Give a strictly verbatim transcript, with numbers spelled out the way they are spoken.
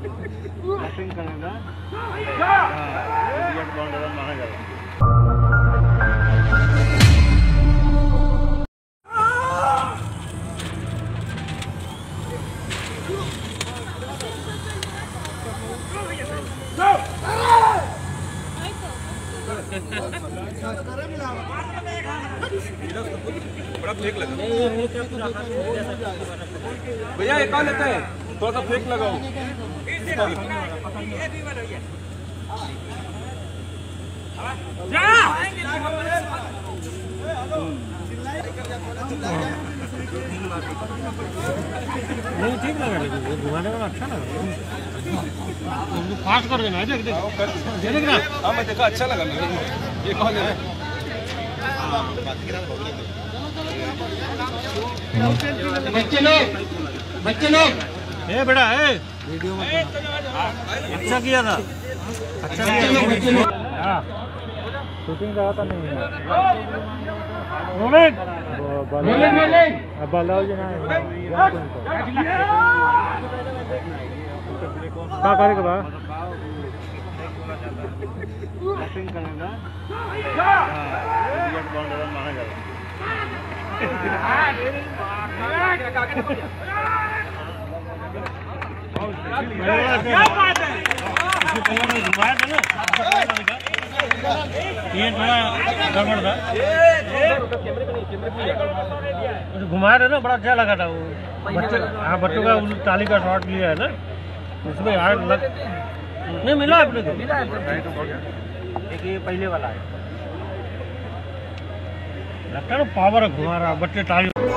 Batting करेगा हां boundary माना जाएगा। बड़ा फेक लगा भैया, एक और लेते हैं, थोड़ा सा फेक लगाओ। नहीं ठीक लगा, घुमाने में अच्छा लगा, फास्ट कर देना है। देख देख ना, हाँ मैं देखा, अच्छा लगा मुझे। ये कौन है? बच्चे लोग बच्चे लोग ए बेटा ए वीडियो में अच्छा किया था, अच्छा किया। हाँ शूटिंग रहा था नहीं रोलिंग अब बालाओ जी ना क्या करेगा बा बैटिंग करेगा हां बाउंड्री माना जाएगा। क्या बात है, घुमाया था ना, ये थोड़ा गड़बड़ था, घुमाया था ना, बड़ा अच्छा लगा था वो बच्चों। हाँ बच्चों का ताली का शॉट लिया है ना, उसमें यार लग नहीं मिला अपने को, मिला है एक ये पहले वाला है, लगता है ना पावर घुमा रहा बच्चे ताली।